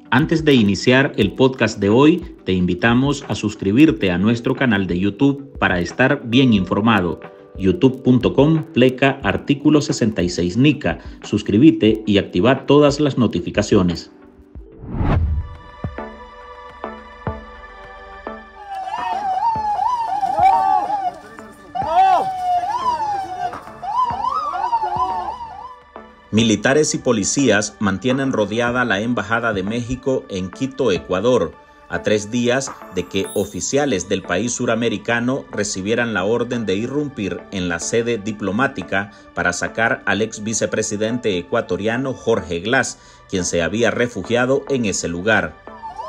Antes de iniciar el podcast de hoy, te invitamos a suscribirte a nuestro canal de YouTube para estar bien informado. youtube.com/artículo 66 NICA. Suscríbete y activa todas las notificaciones. Militares y policías mantienen rodeada la Embajada de México en Quito, Ecuador, a 3 días de que oficiales del país suramericano recibieran la orden de irrumpir en la sede diplomática para sacar al ex vicepresidente ecuatoriano Jorge Glass, quien se había refugiado en ese lugar.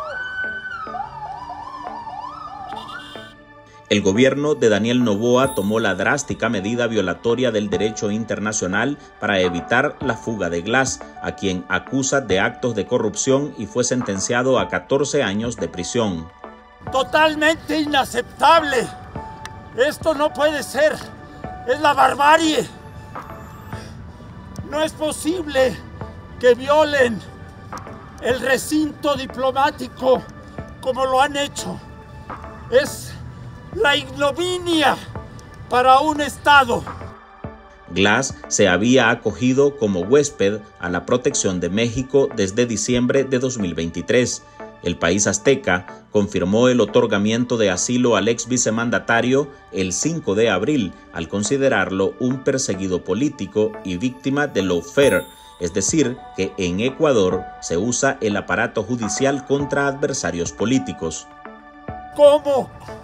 El gobierno de Daniel Noboa tomó la drástica medida violatoria del derecho internacional para evitar la fuga de Glass, a quien acusa de actos de corrupción y fue sentenciado a 14 años de prisión. Totalmente inaceptable. Esto no puede ser. Es la barbarie. No es posible que violen el recinto diplomático como lo han hecho. Es la ignominia para un Estado. Glass se había acogido como huésped a la protección de México desde diciembre de 2023. El país azteca confirmó el otorgamiento de asilo al ex vicemandatario el 5 de abril al considerarlo un perseguido político y víctima de lawfare, es decir, que en Ecuador se usa el aparato judicial contra adversarios políticos. ¿Cómo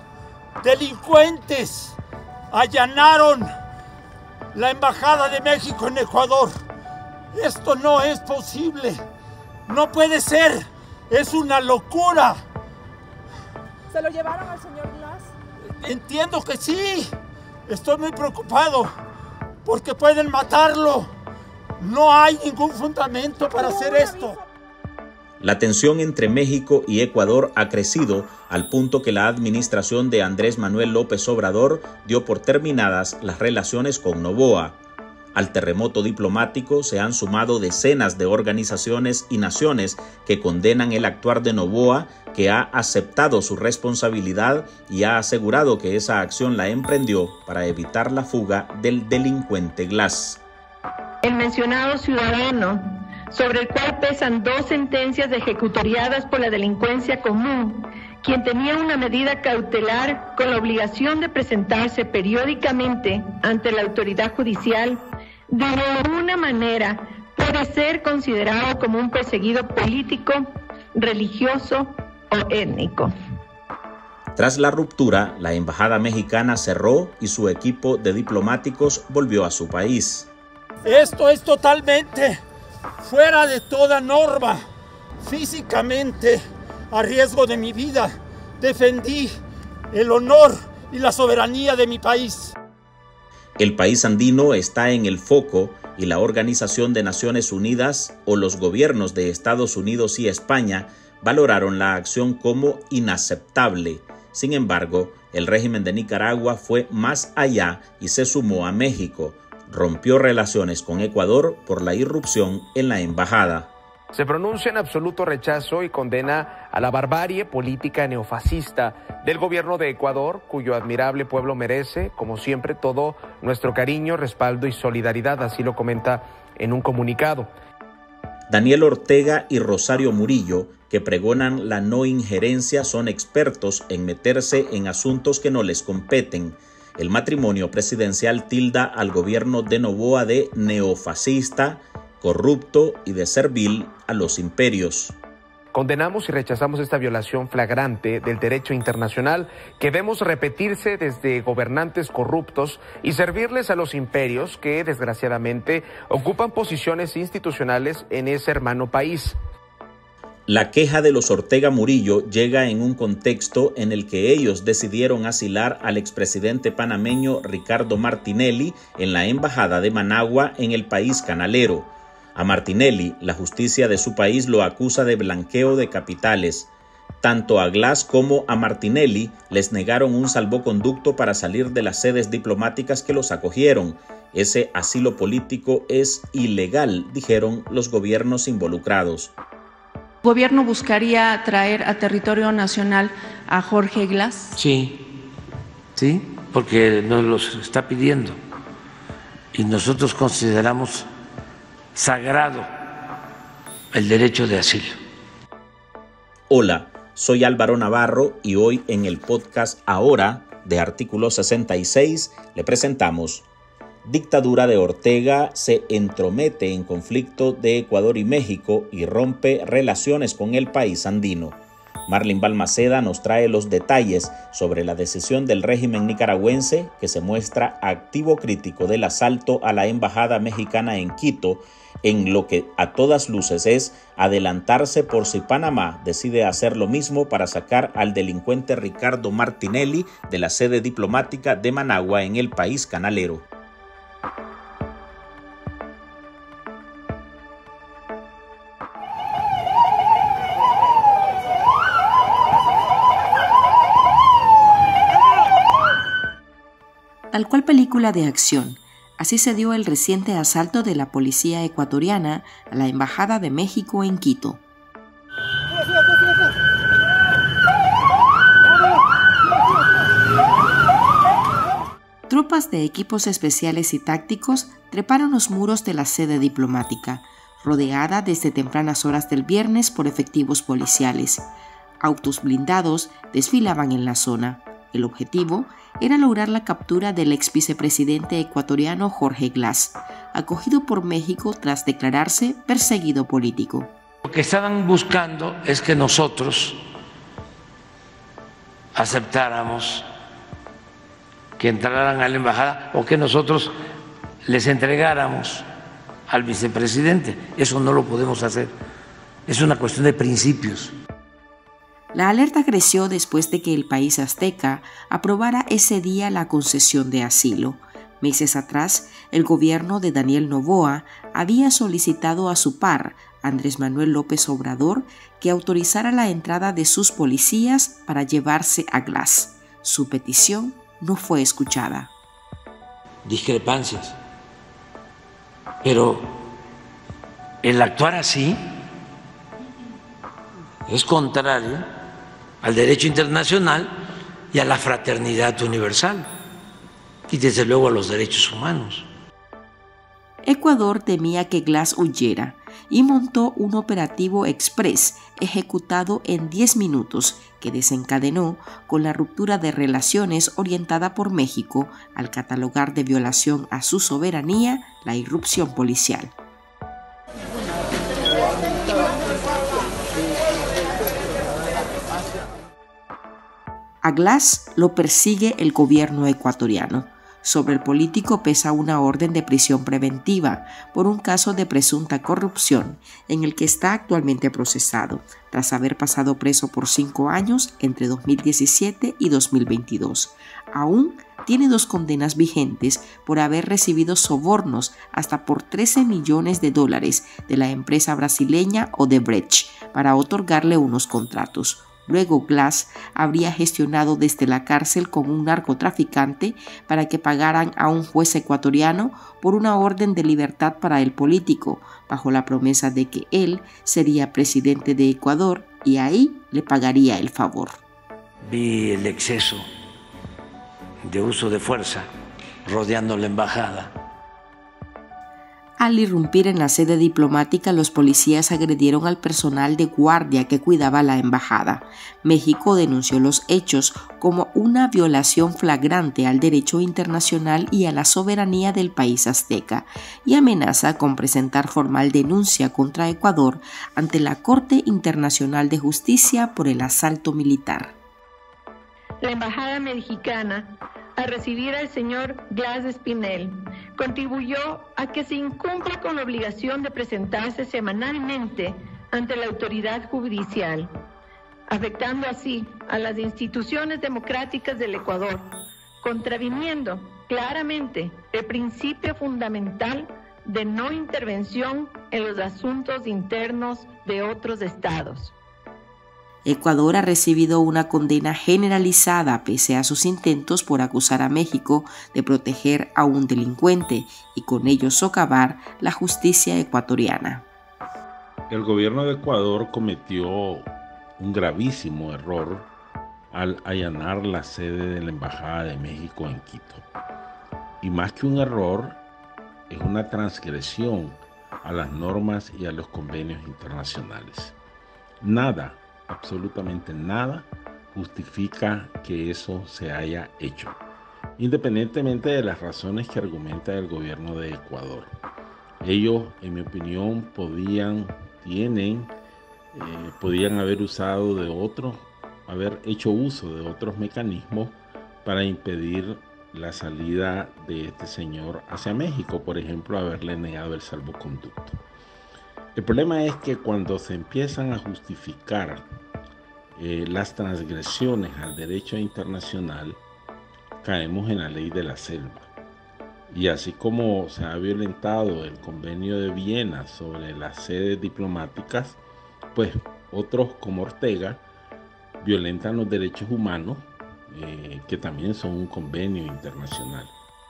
delincuentes allanaron la Embajada de México en Ecuador? Esto no es posible. No puede ser. Es una locura. ¿Se lo llevaron al señor Glass? Entiendo que sí. Estoy muy preocupado porque pueden matarlo. No hay ningún fundamento para hacer esto. La tensión entre México y Ecuador ha crecido al punto que la administración de Andrés Manuel López Obrador dio por terminadas las relaciones con Noboa. Al terremoto diplomático se han sumado decenas de organizaciones y naciones que condenan el actuar de Noboa, que ha aceptado su responsabilidad y ha asegurado que esa acción la emprendió para evitar la fuga del delincuente Glass. El mencionado ciudadano, sobre el cual pesan 2 sentencias ejecutoriadas por la delincuencia común, quien tenía una medida cautelar con la obligación de presentarse periódicamente ante la autoridad judicial, de ninguna manera puede ser considerado como un perseguido político, religioso o étnico. Tras la ruptura, la embajada mexicana cerró y su equipo de diplomáticos volvió a su país. Esto es totalmente fuera de toda norma. Físicamente, a riesgo de mi vida, defendí el honor y la soberanía de mi país. El país andino está en el foco y la Organización de Naciones Unidas o los gobiernos de Estados Unidos y España valoraron la acción como inaceptable. Sin embargo, el régimen de Nicaragua fue más allá y se sumó a México. Rompió relaciones con Ecuador por la irrupción en la embajada. Se pronuncia en absoluto rechazo y condena a la barbarie política neofascista del gobierno de Ecuador, cuyo admirable pueblo merece, como siempre, todo nuestro cariño, respaldo y solidaridad, así lo comenta en un comunicado. Daniel Ortega y Rosario Murillo, que pregonan la no injerencia, son expertos en meterse en asuntos que no les competen. El matrimonio presidencial tilda al gobierno de Noboa de neofascista, corrupto y de servil a los imperios. Condenamos y rechazamos esta violación flagrante del derecho internacional que vemos repetirse desde gobernantes corruptos y servirles a los imperios que, desgraciadamente, ocupan posiciones institucionales en ese hermano país. La queja de los Ortega Murillo llega en un contexto en el que ellos decidieron asilar al expresidente panameño Ricardo Martinelli en la embajada de Managua en el país canalero. A Martinelli, la justicia de su país lo acusa de blanqueo de capitales. Tanto a Glass como a Martinelli les negaron un salvoconducto para salir de las sedes diplomáticas que los acogieron. Ese asilo político es ilegal, dijeron los gobiernos involucrados. ¿El gobierno buscaría traer a territorio nacional a Jorge Glas? Sí, porque nos los está pidiendo y nosotros consideramos sagrado el derecho de asilo. Hola, soy Álvaro Navarro y hoy en el podcast Ahora de Artículo 66 le presentamos: Dictadura de Ortega se entromete en conflicto de Ecuador y México y rompe relaciones con el país andino. Marlene Balmaceda nos trae los detalles sobre la decisión del régimen nicaragüense, que se muestra activo crítico del asalto a la embajada mexicana en Quito, en lo que a todas luces es adelantarse por si Panamá decide hacer lo mismo para sacar al delincuente Ricardo Martinelli de la sede diplomática de Managua en el país canalero. Tal cual película de acción, así se dio el reciente asalto de la policía ecuatoriana a la Embajada de México en Quito. Tropas de equipos especiales y tácticos treparon los muros de la sede diplomática, rodeada desde tempranas horas del viernes por efectivos policiales. Autos blindados desfilaban en la zona. El objetivo era lograr la captura del ex vicepresidente ecuatoriano Jorge Glas, acogido por México tras declararse perseguido político. Lo que estaban buscando es que nosotros aceptáramos que entraran a la embajada o que nosotros les entregáramos al vicepresidente. Eso no lo podemos hacer. Es una cuestión de principios. La alerta creció después de que el país azteca aprobara ese día la concesión de asilo. Meses atrás, el gobierno de Daniel Noboa había solicitado a su par, Andrés Manuel López Obrador, que autorizara la entrada de sus policías para llevarse a Glas. Su petición no fue escuchada. Discrepancias. Pero el actuar así es contrario al derecho internacional y a la fraternidad universal, y desde luego a los derechos humanos. Ecuador temía que Glas huyera y montó un operativo express ejecutado en 10 minutos que desencadenó con la ruptura de relaciones orientada por México al catalogar de violación a su soberanía la irrupción policial. A Glas lo persigue el gobierno ecuatoriano. Sobre el político pesa una orden de prisión preventiva por un caso de presunta corrupción en el que está actualmente procesado, tras haber pasado preso por 5 años entre 2017 y 2022. Aún tiene 2 condenas vigentes por haber recibido sobornos hasta por $13 millones de la empresa brasileña Odebrecht para otorgarle unos contratos. Luego Glas habría gestionado desde la cárcel con un narcotraficante para que pagaran a un juez ecuatoriano por una orden de libertad para el político, bajo la promesa de que él sería presidente de Ecuador y ahí le pagaría el favor. Vi el exceso de uso de fuerza rodeando la embajada. Al irrumpir en la sede diplomática, los policías agredieron al personal de guardia que cuidaba la embajada. México denunció los hechos como una violación flagrante al derecho internacional y a la soberanía del país azteca y amenaza con presentar formal denuncia contra Ecuador ante la Corte Internacional de Justicia por el asalto militar. La embajada mexicana, al recibir al señor Glas Espinel, contribuyó a que se incumpla con la obligación de presentarse semanalmente ante la autoridad judicial, afectando así a las instituciones democráticas del Ecuador, contraviniendo claramente el principio fundamental de no intervención en los asuntos internos de otros estados. Ecuador ha recibido una condena generalizada pese a sus intentos por acusar a México de proteger a un delincuente y con ello socavar la justicia ecuatoriana. El gobierno de Ecuador cometió un gravísimo error al allanar la sede de la Embajada de México en Quito. Y más que un error, es una transgresión a las normas y a los convenios internacionales. Nada, absolutamente nada, justifica que eso se haya hecho, independientemente de las razones que argumenta el gobierno de Ecuador. Ellos, en mi opinión, podían haber hecho uso de otros mecanismos para impedir la salida de este señor hacia México, por ejemplo, haberle negado el salvoconducto. El problema es que cuando se empiezan a justificar las transgresiones al derecho internacional, caemos en la ley de la selva. Y así como se ha violentado el Convenio de Viena sobre las sedes diplomáticas, pues otros como Ortega violentan los derechos humanos, que también son un convenio internacional.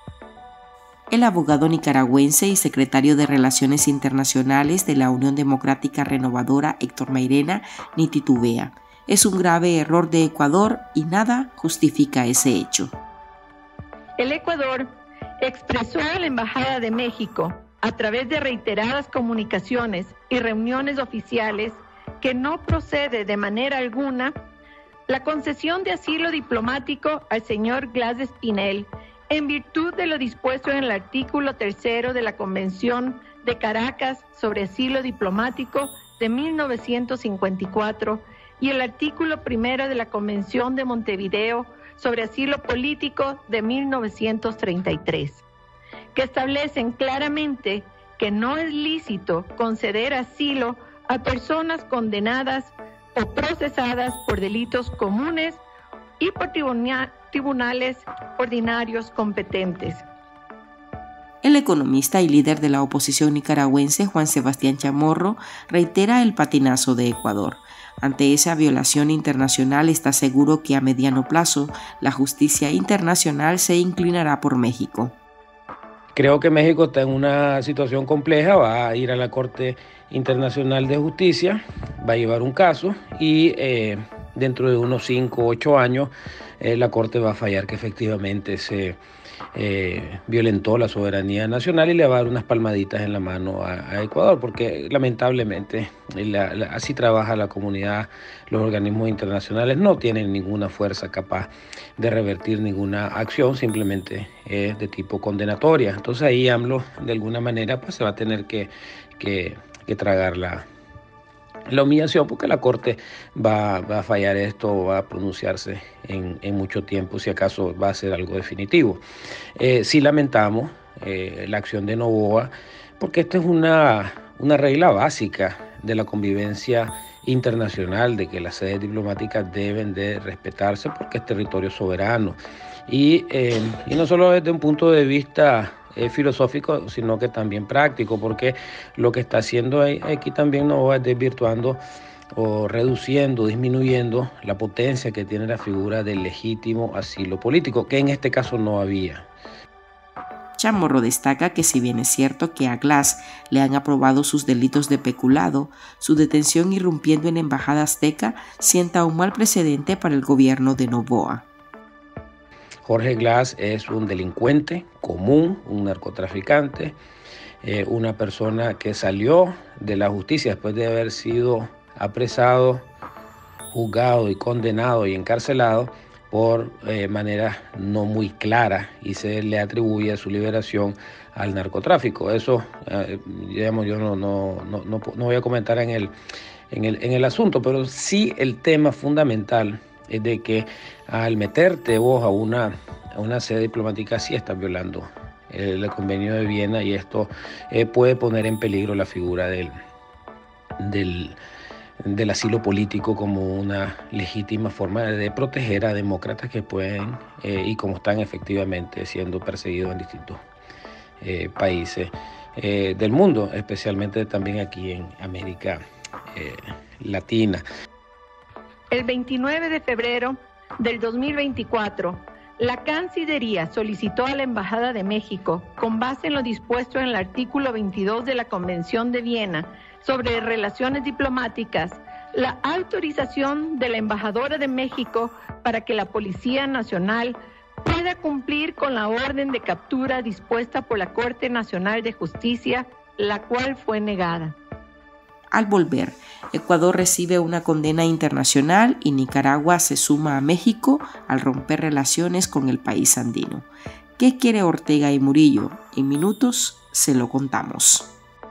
El abogado nicaragüense y secretario de Relaciones Internacionales de la Unión Democrática Renovadora, Héctor Mairena, ni titubea. Es un grave error de Ecuador y nada justifica ese hecho. El Ecuador expresó a la Embajada de México, a través de reiteradas comunicaciones y reuniones oficiales, que no procede de manera alguna la concesión de asilo diplomático al señor Glass Espinel, en virtud de lo dispuesto en el artículo 3 de la Convención de Caracas sobre asilo diplomático de 1954 y el artículo 1 de la Convención de Montevideo sobre asilo político de 1933, que establecen claramente que no es lícito conceder asilo a personas condenadas o procesadas por delitos comunes y por tribunales ordinarios competentes. El economista y líder de la oposición nicaragüense, Juan Sebastián Chamorro, reitera el patinazo de Ecuador. Ante esa violación internacional está seguro que a mediano plazo la justicia internacional se inclinará por México. Creo que México está en una situación compleja, va a ir a la Corte Internacional de Justicia, va a llevar un caso y dentro de unos 5 o 8 años la Corte va a fallar que efectivamente se violentó la soberanía nacional y le va a dar unas palmaditas en la mano a Ecuador, porque lamentablemente así trabaja la comunidad, los organismos internacionales no tienen ninguna fuerza capaz de revertir ninguna acción, simplemente es de tipo condenatoria. Entonces ahí AMLO de alguna manera pues se va a tener que tragar la humillación, porque la Corte va a fallar esto, va a pronunciarse en mucho tiempo, si acaso va a ser algo definitivo. Sí lamentamos la acción de Noboa, porque esta es una regla básica de la convivencia internacional, de que las sedes diplomáticas deben de respetarse porque es territorio soberano. Y no solo desde un punto de vista filosófico, sino que también práctico, porque lo que está haciendo aquí también Noboa es desvirtuando o reduciendo, disminuyendo la potencia que tiene la figura del legítimo asilo político, que en este caso no había. Chamorro destaca que si bien es cierto que a Glass le han aprobado sus delitos de peculado, su detención irrumpiendo en Embajada Azteca sienta un mal precedente para el gobierno de Noboa. Jorge Glass es un delincuente común, un narcotraficante, una persona que salió de la justicia después de haber sido apresado, juzgado y condenado y encarcelado por manera no muy clara, y se le atribuye su liberación al narcotráfico. Eso, digamos, yo no voy a comentar en el asunto, pero sí el tema fundamental es de que al meterte vos a una sede diplomática sí estás violando el convenio de Viena, y esto puede poner en peligro la figura del asilo político como una legítima forma de proteger a demócratas que pueden y como están efectivamente siendo perseguidos en distintos países del mundo, especialmente también aquí en América Latina. El 29 de febrero del 2024, la Cancillería solicitó a la Embajada de México, con base en lo dispuesto en el artículo 22 de la Convención de Viena, sobre relaciones diplomáticas la autorización de la embajadora de México para que la Policía Nacional pueda cumplir con la orden de captura dispuesta por la Corte Nacional de Justicia, la cual fue negada. Al volver, Ecuador recibe una condena internacional y Nicaragua se suma a México al romper relaciones con el país andino. ¿Qué quiere Ortega y Murillo? En minutos se lo contamos.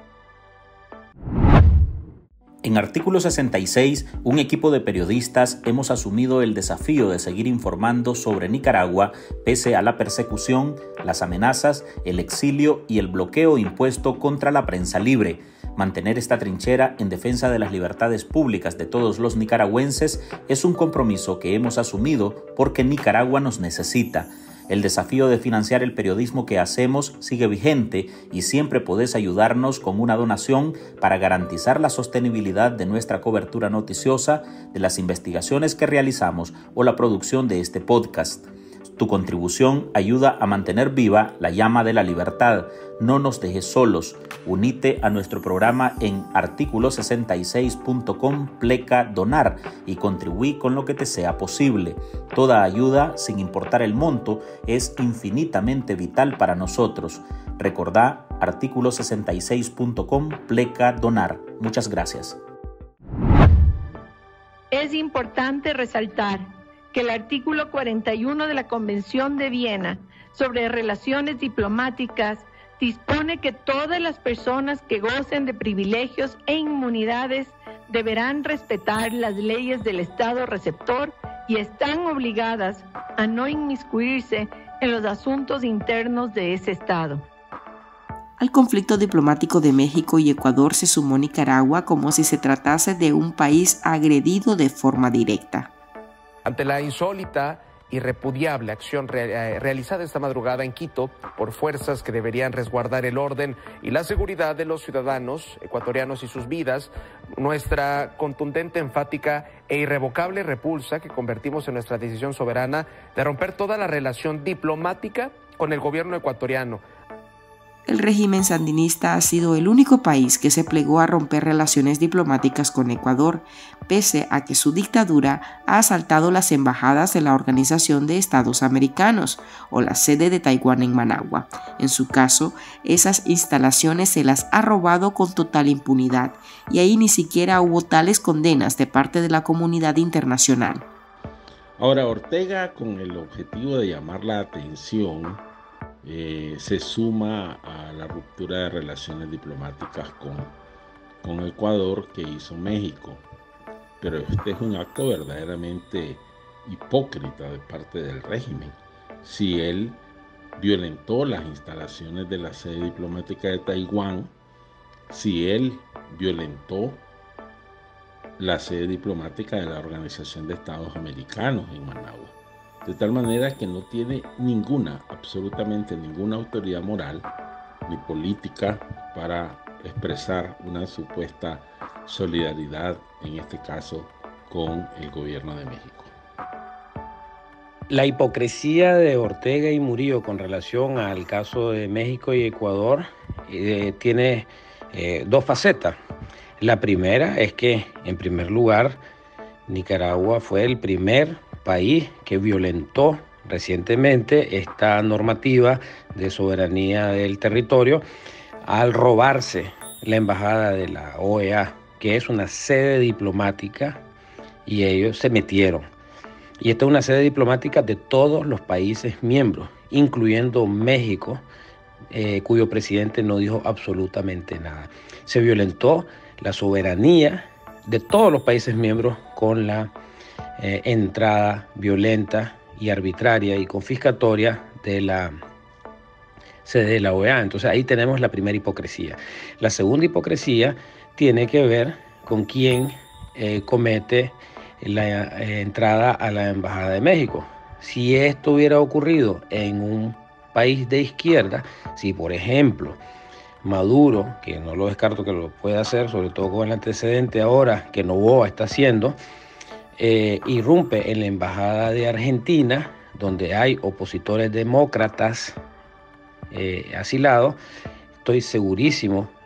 En Artículo 66, un equipo de periodistas hemos asumido el desafío de seguir informando sobre Nicaragua pese a la persecución, las amenazas, el exilio y el bloqueo impuesto contra la prensa libre. Mantener esta trinchera en defensa de las libertades públicas de todos los nicaragüenses es un compromiso que hemos asumido porque Nicaragua nos necesita. El desafío de financiar el periodismo que hacemos sigue vigente y siempre podés ayudarnos con una donación para garantizar la sostenibilidad de nuestra cobertura noticiosa, de las investigaciones que realizamos o la producción de este podcast. Tu contribución ayuda a mantener viva la llama de la libertad. No nos dejes solos. Unite a nuestro programa en articulo66.com/donar y contribuí con lo que te sea posible. Toda ayuda, sin importar el monto, es infinitamente vital para nosotros. Recordá articulo66.com/donar. Muchas gracias. Es importante resaltar que el artículo 41 de la Convención de Viena sobre relaciones diplomáticas dispone que todas las personas que gocen de privilegios e inmunidades deberán respetar las leyes del Estado receptor y están obligadas a no inmiscuirse en los asuntos internos de ese Estado. Al conflicto diplomático de México y Ecuador se sumó Nicaragua como si se tratase de un país agredido de forma directa. Ante la insólita y repudiable acción realizada esta madrugada en Quito por fuerzas que deberían resguardar el orden y la seguridad de los ciudadanos ecuatorianos y sus vidas, nuestra contundente, enfática e irrevocable repulsa que convertimos en nuestra decisión soberana de romper toda la relación diplomática con el gobierno ecuatoriano. El régimen sandinista ha sido el único país que se plegó a romper relaciones diplomáticas con Ecuador, pese a que su dictadura ha asaltado las embajadas de la Organización de Estados Americanos o la sede de Taiwán en Managua. En su caso, esas instalaciones se las ha robado con total impunidad y ahí ni siquiera hubo tales condenas de parte de la comunidad internacional. Ahora, Ortega, con el objetivo de llamar la atención, se suma a la ruptura de relaciones diplomáticas con Ecuador que hizo México. Pero este es un acto verdaderamente hipócrita de parte del régimen. Si él violentó las instalaciones de la sede diplomática de Taiwán, si él violentó la sede diplomática de la Organización de Estados Americanos en Managua, de tal manera que no tiene absolutamente ninguna autoridad moral ni política para expresar una supuesta solidaridad, en este caso, con el gobierno de México. La hipocresía de Ortega y Murillo con relación al caso de México y Ecuador tiene dos facetas. La primera es que, en primer lugar, Nicaragua fue el primer país que violentó recientemente esta normativa de soberanía del territorio al robarse la embajada de la OEA, que es una sede diplomática, y ellos se metieron. Y esta es una sede diplomática de todos los países miembros, incluyendo México, cuyo presidente no dijo absolutamente nada. Se violentó la soberanía de todos los países miembros con la entrada violenta y arbitraria y confiscatoria de la sede de la OEA. Entonces ahí tenemos la primera hipocresía. La segunda hipocresía tiene que ver con quién comete la entrada a la Embajada de México. Si esto hubiera ocurrido en un país de izquierda, si por ejemplo Maduro, que no lo descarto que lo pueda hacer, sobre todo con el antecedente ahora que Noboa está haciendo, irrumpe en la Embajada de Argentina, donde hay opositores demócratas asilados, estoy segurísimo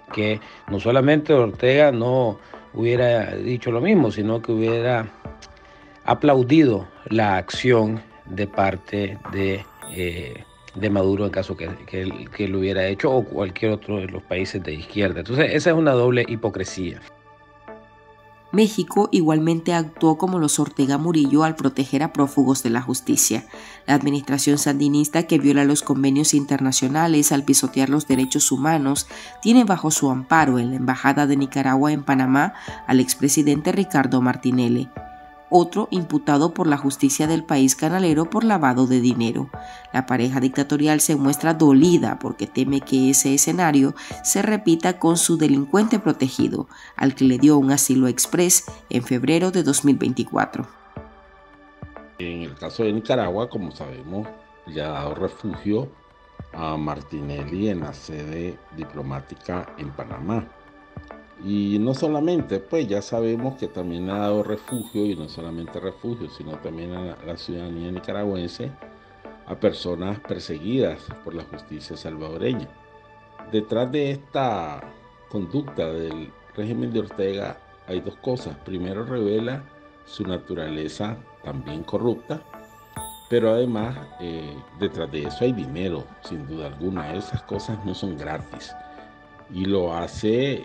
que no solamente Ortega no hubiera dicho lo mismo, sino que hubiera aplaudido la acción de parte de Maduro en caso que lo hubiera hecho, o cualquier otro de los países de izquierda. Entonces esa es una doble hipocresía. México igualmente actuó como los Ortega Murillo al proteger a prófugos de la justicia. La administración sandinista, que viola los convenios internacionales al pisotear los derechos humanos, tiene bajo su amparo en la Embajada de Nicaragua en Panamá al expresidente Ricardo Martinelli, otro imputado por la justicia del país canalero por lavado de dinero. La pareja dictatorial se muestra dolida porque teme que ese escenario se repita con su delincuente protegido, al que le dio un asilo exprés en febrero de 2024. En el caso de Nicaragua, como sabemos, le ha dado refugio a Martinelli en la sede diplomática en Panamá. Y no solamente, pues ya sabemos que también ha dado refugio, y no solamente refugio, sino también a la ciudadanía nicaragüense, a personas perseguidas por la justicia salvadoreña. Detrás de esta conducta del régimen de Ortega hay dos cosas. Primero, revela su naturaleza también corrupta, pero además detrás de eso hay dinero, sin duda alguna. Esas cosas no son gratis. Y lo hace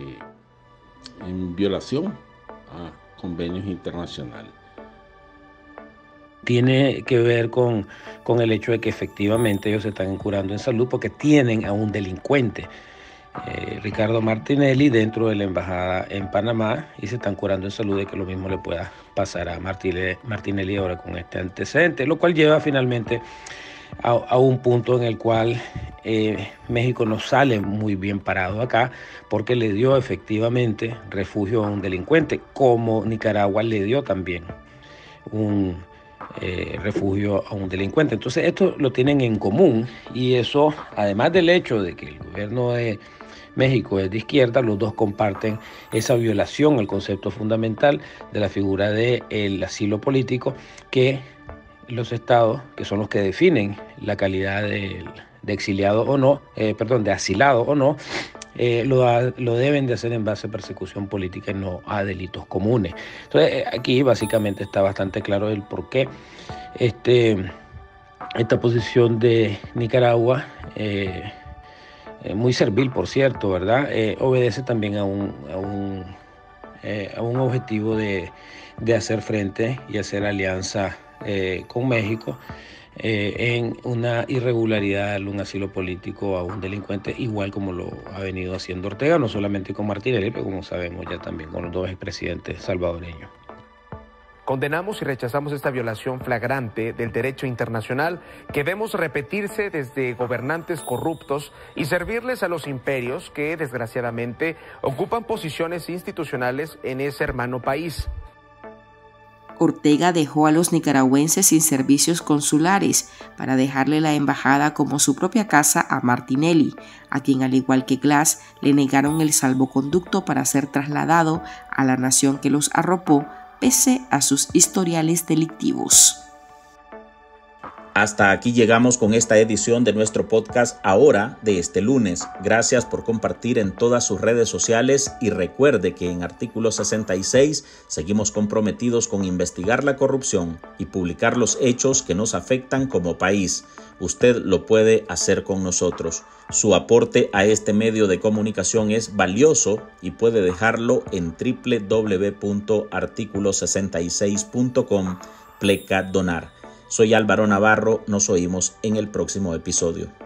en violación a convenios internacionales. Tiene que ver con el hecho de que efectivamente ellos se están curando en salud porque tienen a un delincuente, Ricardo Martinelli, dentro de la embajada en Panamá, y se están curando en salud de que lo mismo le pueda pasar a Martinelli ahora con este antecedente, lo cual lleva finalmente a un punto en el cual México no sale muy bien parado acá, porque le dio efectivamente refugio a un delincuente, como Nicaragua le dio también un refugio a un delincuente. Entonces esto lo tienen en común, y eso, además del hecho de que el gobierno de México es de izquierda, los dos comparten esa violación al concepto fundamental de la figura del asilo político, que los estados, que son los que definen la calidad de exiliado o no, de asilado o no, lo deben de hacer en base a persecución política y no a delitos comunes. Entonces aquí básicamente está bastante claro el por qué esta posición de Nicaragua, muy servil por cierto, ¿verdad? Obedece también a un objetivo de hacer frente y hacer alianza con México en una irregularidad, un asilo político a un delincuente, igual como lo ha venido haciendo Ortega, no solamente con Martinelli, pero como sabemos ya también con los dos expresidentes salvadoreños. Condenamos y rechazamos esta violación flagrante del derecho internacional que vemos repetirse desde gobernantes corruptos y servirles a los imperios que, desgraciadamente, ocupan posiciones institucionales en ese hermano país. Ortega dejó a los nicaragüenses sin servicios consulares para dejarle la embajada como su propia casa a Martinelli, a quien, al igual que Glass, le negaron el salvoconducto para ser trasladado a la nación que los arropó pese a sus historiales delictivos. Hasta aquí llegamos con esta edición de nuestro podcast Ahora de este lunes. Gracias por compartir en todas sus redes sociales y recuerde que en Artículo 66 seguimos comprometidos con investigar la corrupción y publicar los hechos que nos afectan como país. Usted lo puede hacer con nosotros. Su aporte a este medio de comunicación es valioso y puede dejarlo en www.articulo66.com/donar. Soy Álvaro Navarro, nos oímos en el próximo episodio.